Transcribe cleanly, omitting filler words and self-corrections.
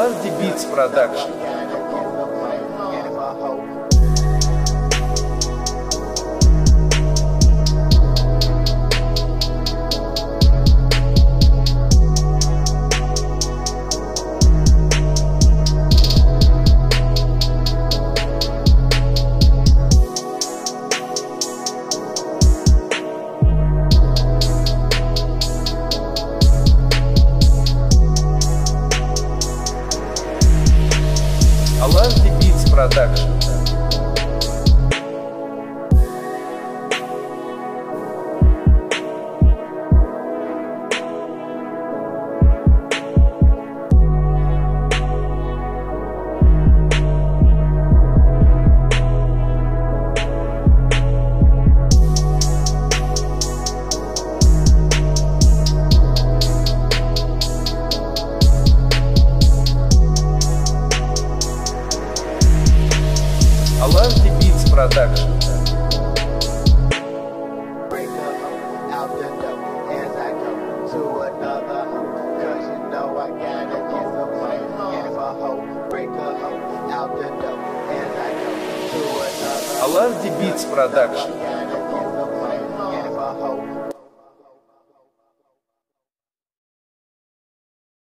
love the beats production. I love the beats production. I love the beats production. Break up out the door as I go to another hoe, 'cause you know I gotta get some money. And if a hoe break a hoe out the door as I go to another, I love the beats production. gotta